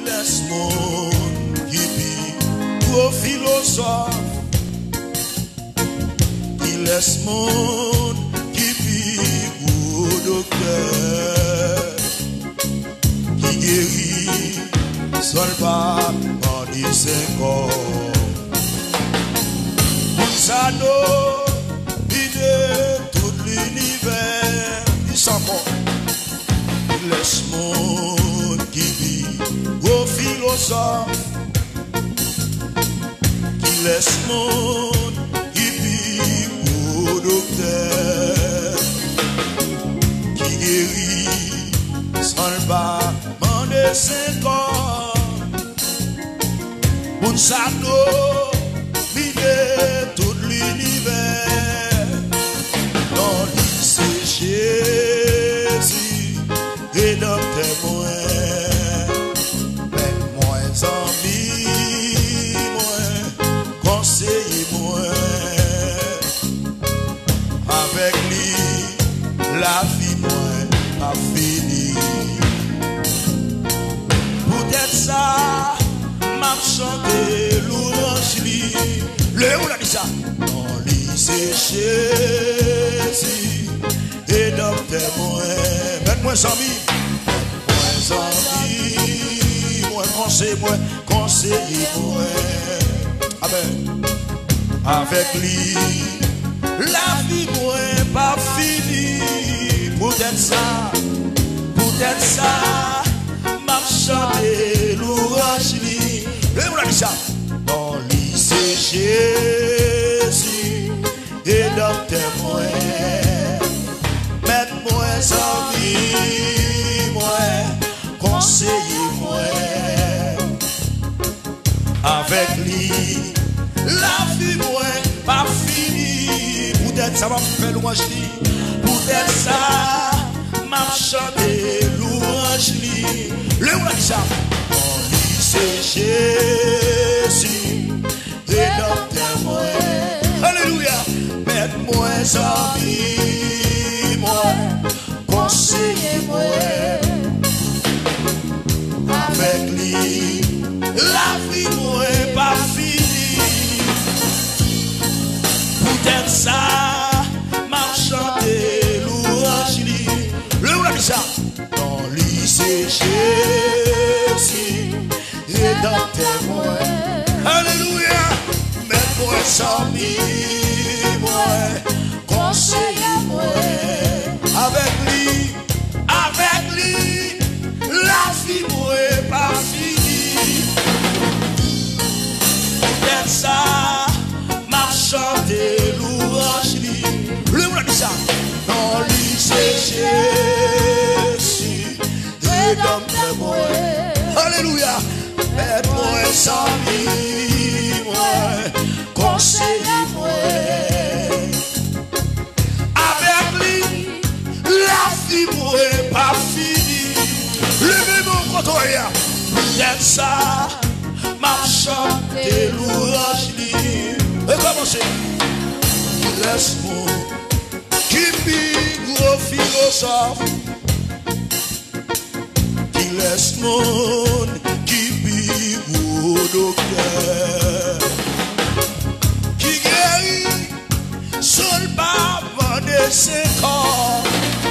laisse mon qui gros philosophe, qui laisse mon qui gros docteur, qui guérit seul pas en 15 ans. Ça domine tout l'univers, il s'en va. Il laisse mon qui vit au philosophe, qui laisse mon qui vit au docteur, qui guérit sans le battement de 5 ans. Pour ça domine tout l'univers, dans c'est Jésus, rédempteur moi, mais moins ami, moins conseiller moi, avec lui la vie moins a fini. Peut-être ça m'a chanté louange lui. Le où l'a dit ça? Non, lui c'est Jésus, et docteur moi, moi ami, moi conseiller moi, amen. Avec lui, la vie moi pas finie. Peut-être ça, m'a chanté louange lui. Le où l'a dit ça? Non, lui c'est Jésus, et docteur moi, moi ami, moi conseiller moi, avec lui la vie moi pas finie. Peut-être ça m'a fait louange lui, peut-être ça m'a chanté louange lui. Le où l'a dit ça? Oh, lui c'est Jésus, rédempteur moi, alléluia. Moi ami, moi conseiller moi, avec lui la vie moi pas finie. Peut-être ça m'a chanté louange lui. Le où l'a dit ça? Dans lui c'est Jésus, rédempteur moi, alléluia. Mais moi ami, moi conseiller moi, avec lui la vie moi pas finie. Peut-être ça m'a chanté louange lui. Le où l'a dit ça? Non, lui c'est Jésus, rédempteur moi, alléluia. Mais moi ami, moi conseiller moi, avec lui la vie moi pas finie. Levez mon côté, peut-être ça m'a chanté louange lui. Et commencez. Laisse-moi qui vit gros philosophe, qui laisse mon qui vit gros docteur, qui guérit seul par de 5 ans.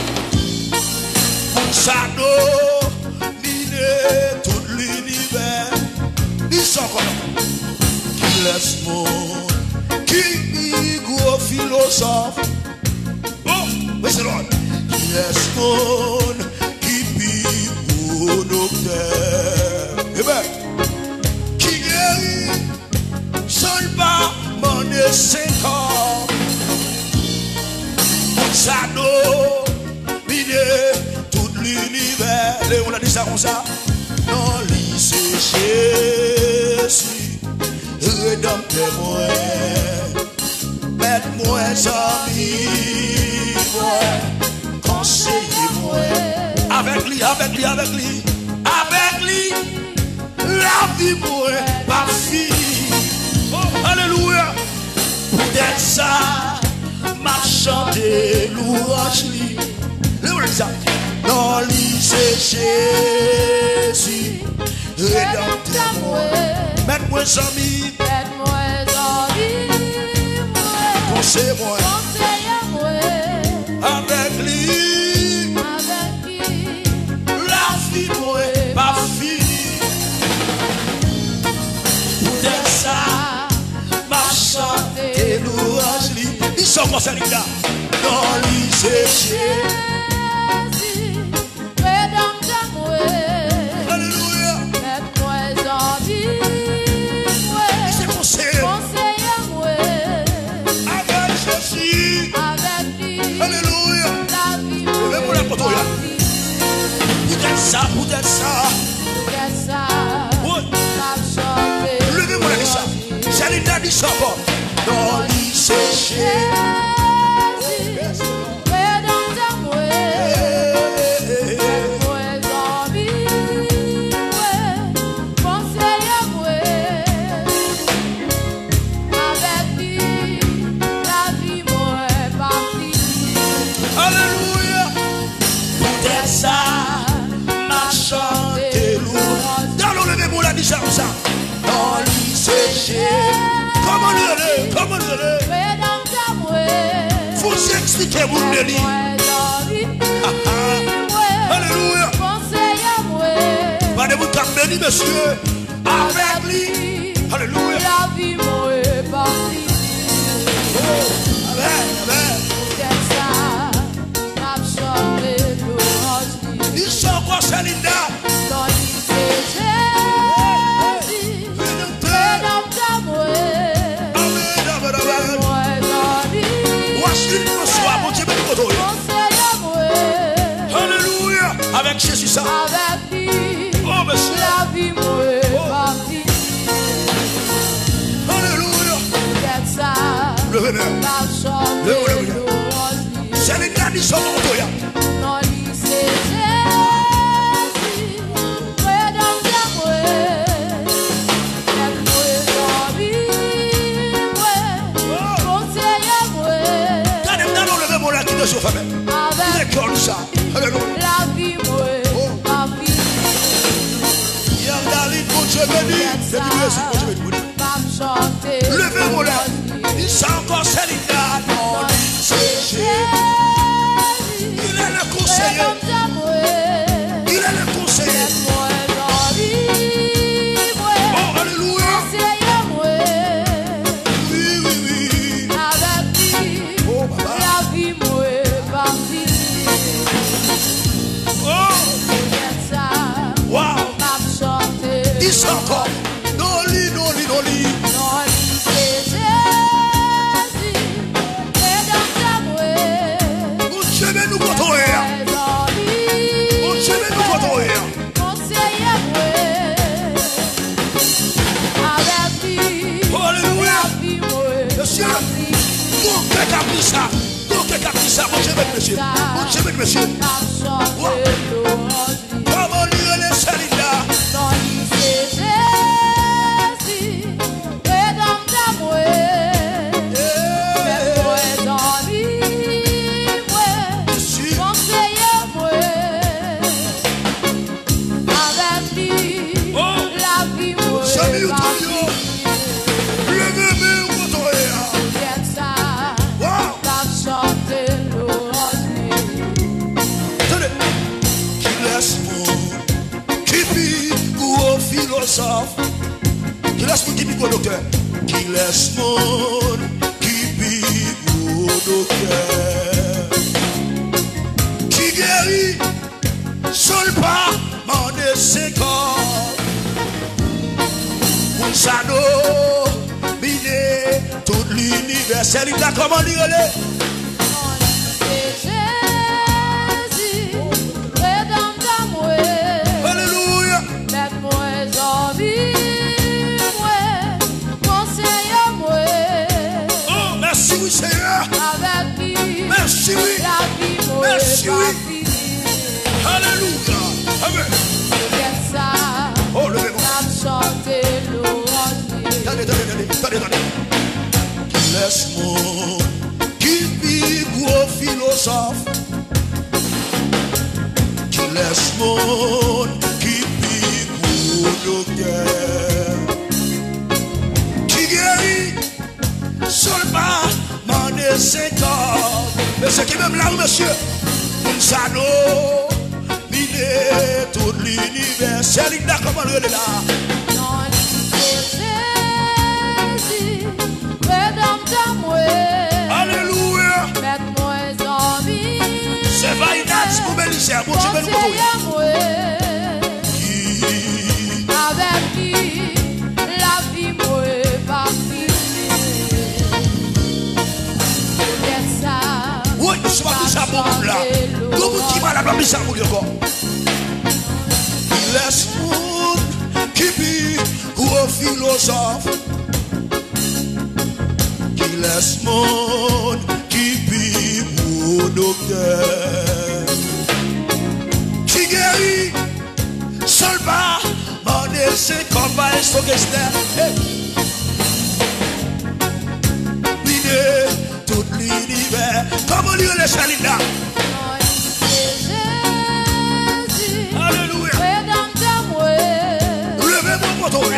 Ça domine tout l'univers. Ils sont comme qui laisse mon qui gros philosophe. Oh, mais c'est l'autre. Qui laisse mon qui gros docteur. Eh bien, qui guérit seul par de 5 ans. Ça domine tout l'univers. Et on a dit ça comme ça. Non, lui c'est Jésus, rédempteur moi, moi ami, moi conseiller moi, avec lui, la vie moi pas finie. Oh, alléluia. Peut-être ça m'a chanté louange lui. Non, lui c'est Jésus, rédempteur moi. Mette-moi amis, conseille-moi, avec lui, la vie moi, pas finie. Pour ça, ma chante et louange lui. Ils sont comme ça, les gars. Dans l'ICG. Peut-être ça. Levez-moi la ça. C'est l'idée du sabbat. Dans l'ICG. Dans l'ICG. Comment le faut s'expliquer vous le lit. Alléluia. Pas de vous béni, monsieur. Avec lui. Alléluia. La vie est partie. Ils sont quoi, Salinda? Dans l'ICG. Alléluia. Avec Jésus ça. Avec lui. Oh monsieur. La vie est partie. Alléluia. Levez-le. C'est les gars qui sont en toi. Dans l'ICG. La vie levez-moi là. Il s'en encore Céline-là. Il est le conseiller. Il est le conseiller. Oh, alléluia. Oui. Avec lui, la vie est partie. Oh, wow. Il s'en encore. Non, lit. Monsieur. Comment lire les Salinda? Dans l'ICG, rédempteur conseiller-moi, avec lui, la vie est partie. Qui laisse mon qui pique au docteur. Qui laisse mon qui pique au docteur. Qui guérit seul pas mon désécor. Un sano miné tout l'univers. C'est lui là comment lire les. Merci, oui. Alléluia. Amen. Oh, levez-moi. Attendez. Qui laisse mon qui vit gros philosophe. Qui laisse mon qui vit gros docteur. Qui guérit, seul pas, m'en est 50. Mais c'est qui même là, monsieur? Ça domine tout l'univers. C'est Linda, comment le est là? Alléluia. C'est Vainat, vous me lisez, vous me avec qui la vie m'est partie. Oui, je suis pas ça pour vous là. Tout le monde qui m'a la blâme, ça pour lui encore. Il laisse monde qui vit ou un philosophe. Qui laisse monde qui vit ou un docteur. Qui guérit seul pas, m'en est c'est comme pas un stockester. Tout l'univers. Comment lui les Chalinda? Alléluia. Levez-moi pour toi.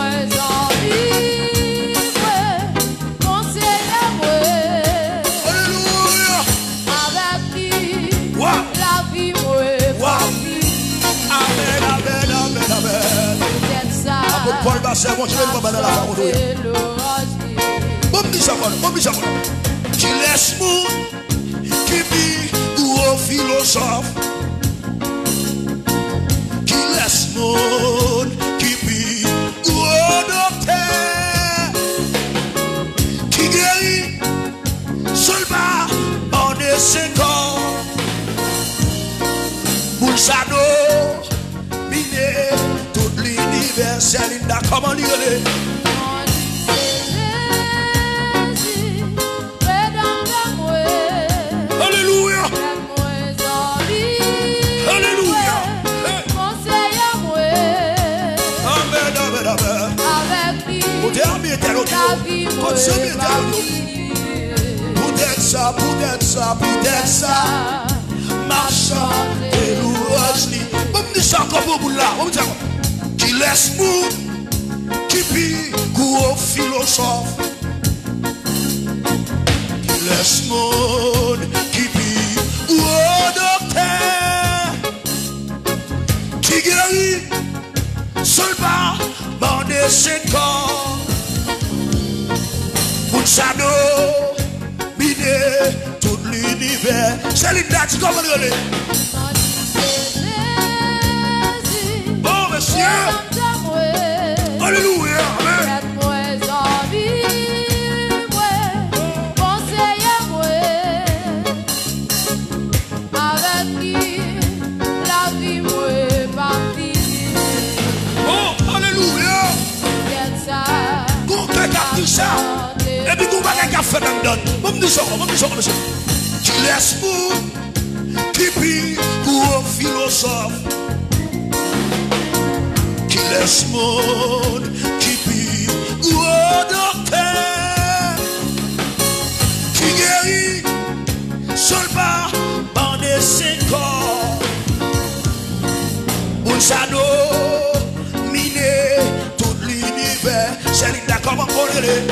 Alléluia. Avec lui, Wow. la vie m'est partie. Amen, amen, amen, amen. Peut-être ça. Paul Basset, moi je vais vous dans la parole. Bon, dis ça, bon, dis ça. Qui laisse monde qui vit ou un philosophe. Qui laisse monde qui vit ou un docteur. Qui guérit seulement en est 5 ans. Pour ça dominer tout l'univers. C'est Linda, comment lui aller? Alléluia. Alléluia. Amen, amen, amen. Pour être ça, marchand et louange. On me dit ça encore pour vous là. Qui laisse monde qui vit ou philosophe. Qui laisse monde qui vit ou docteur. Qui guérit seul pas, m'en est 5 ans. Pour ça dominer tout l'univers. C'est Linda, tu comprends le relais? Oh, monsieur. Alléluia. Amen. Oh, alléluia. Qu'on te capte ça. Et puis qu'on va faire fait dans le don. Bon, dis ça, monsieur. Qui laisse monde qui vit ou un philosophe. Qui laisse monde qui vit ou un docteur. Qui guérit seul pas en est 5 ans. Un shadow miné tout l'univers. C'est Linda, comment on est?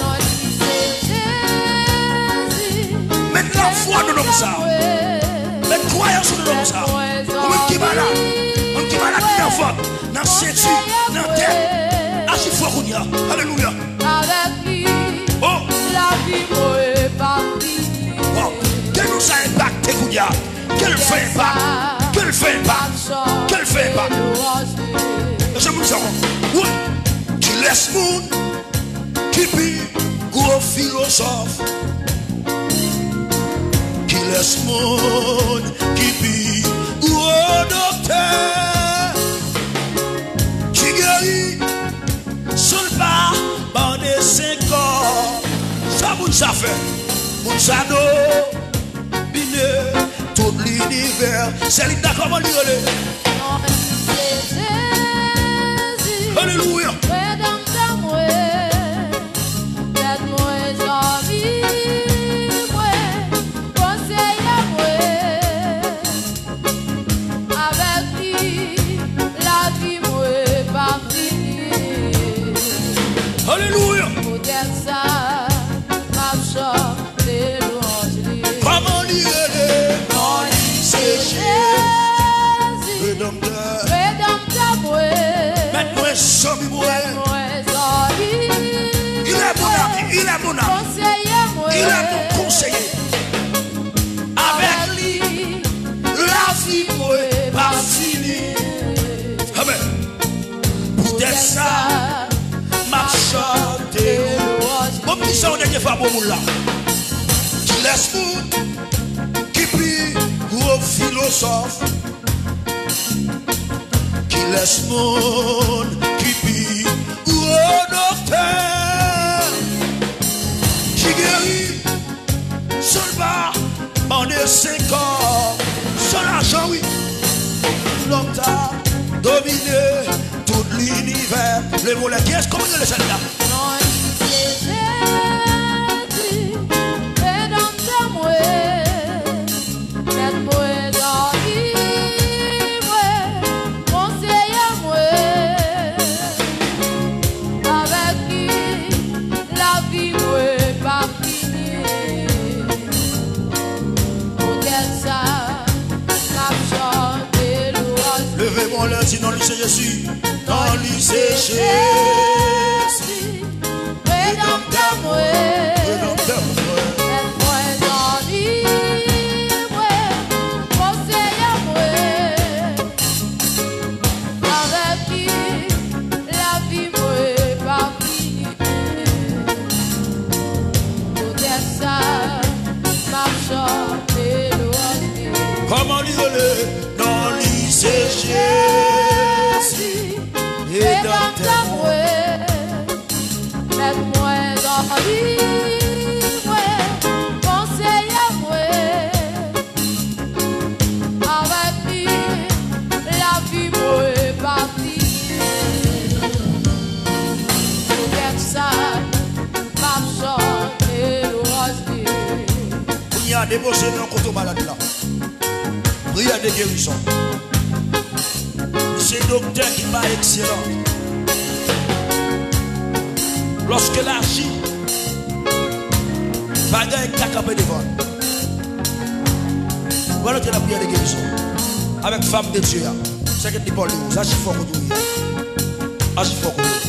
Mettre la foi dans l'homme ça. Mettre croyance dans l'homme ça. On qui va là. On qui va là qui a foi. Dans ceinture, dans tête. Assis foi qu'on y a. Alléluia. Avec lui, Oh. la vie m'est partie. Oh. Quel nous a impacté qu'on y a. Quel fait impact. Quel fait impact. Quel fait impact. Je vous dis oui. Qui laisse monde qui vit gros philosophe. Qui laisse monde qui vit gros docteur. Qui guérit seul pas en est 5 ans. Ça vous ça fait. Mon sado bine tout l'univers. C'est Linda, comment lui aller? Alléluia. Avec lui, la vie m'est partie. conseiller. Avec lui, la vie n'est pas finie. Amen. Peut-être ça, m'a chanté. Bon, puis ça, on est des femmes au là. Qui laisse foot, qui prie, gros philosophe. Qui laisse monde, qui prie, gros docteur. Qui guérit, son bar, en est 5 ans. Son argent, oui. L'homme t'a dominé tout l'univers. Le volet, qui est-ce qu'on est le celle-là? Levez-moi là, sinon lui c'est Jésus. Non, lui c'est Jésus. Rédempteur moi. Rédempteur moi. Comment lui donner? Non, lui c'est Jésus. Rédempteur moi. Laisse-moi dans lui, conseille à moi. Avec lui, la vie n'est pas finie. Pour ça, m'a chanté l'oiseau. Il y a des beaux dans le côté malade là. Prière de guérison. C'est docteur qui va excellent. Lorsque l'agit, bagaille est capable devant. Voilà que la prière de guérison. Avec femme de Dieu. C'est que tu parles de vous. Agis fort que tu. Agis fort que tu.